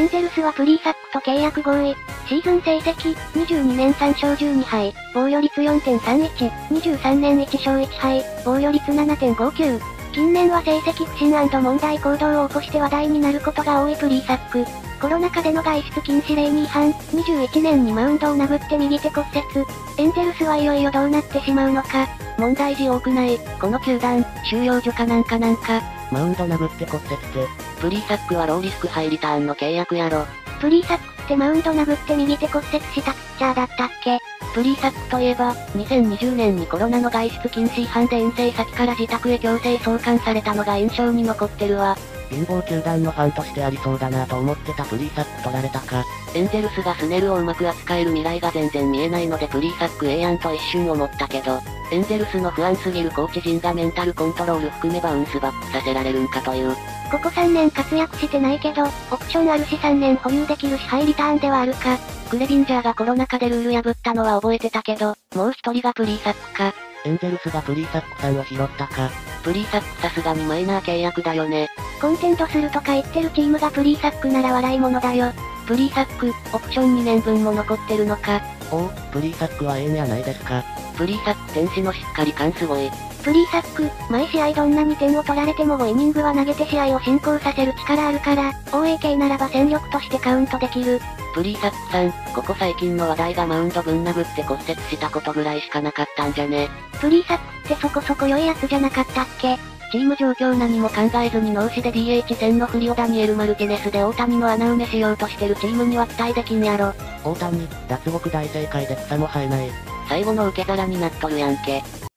ンゼルスはプリーサックと契約合意。シーズン成績、22年3勝12敗、防御率 4.31、23年1勝1敗、防御率 7.59。近年は成績不振&問題行動を起こして話題になることが多いプリーサック。コロナ禍での外出禁止令に違反、21年にマウンドを殴って右手骨折。エンゼルスはいよいよどうなってしまうのか。 問題児多くない、この球団、収容所かなんか。 マウンド殴って骨折って。 プリーサックはローリスクハイリターンの契約やろ。 プリーサックってマウンド殴って右手骨折したピッチャーだったっけ？ プリーサックといえば、2020年にコロナの外出禁止違反で遠征先から自宅へ強制送還されたのが印象に残ってるわ。 貧乏球団のファンとしてありそうだなと思ってたプリーサック取られたか。 エンゼルスがスネルをうまく扱える未来が全然見えないのでプリーサックええやんと一瞬思ったけど、エンゼルスの不安すぎるコーチ陣がメンタルコントロール含めバウンスバックさせられるんかという。 ここ3年活躍してないけど、オプションあるし3年保有できるしハイリターンではあるか。 クレビンジャーがコロナ禍でルール破ったのは覚えてたけど、もう一人がプリーサックか。 エンゼルスがプリーサックさんを拾ったか。 プリーサックさすがにマイナー契約だよね。 コンテントするとか言ってるチームがプリーサックなら笑い物だよ。 プリーサック、オプション2年分も残ってるのか。 おお、プリーサックはええんやないですか。 プリーサック天使のしっかり感すごい。 プリーサック、毎試合どんなに点を取られても5イニングは投げて試合を進行させる力あるから、OAK ならば戦力としてカウントできる。 プリーサックさん、ここ最近の話題がマウンドぶん殴って骨折したことぐらいしかなかったんじゃね。 プリーサックってそこそこ良いやつじゃなかったっけ？ チーム状況何も考えずに脳死で DH 戦の不利をダニエル・マルティネスで大谷の穴埋めしようとしてるチームには期待できんやろ。 大谷、脱獄大正解で草も生えない。 最後の受け皿になっとるやんけ。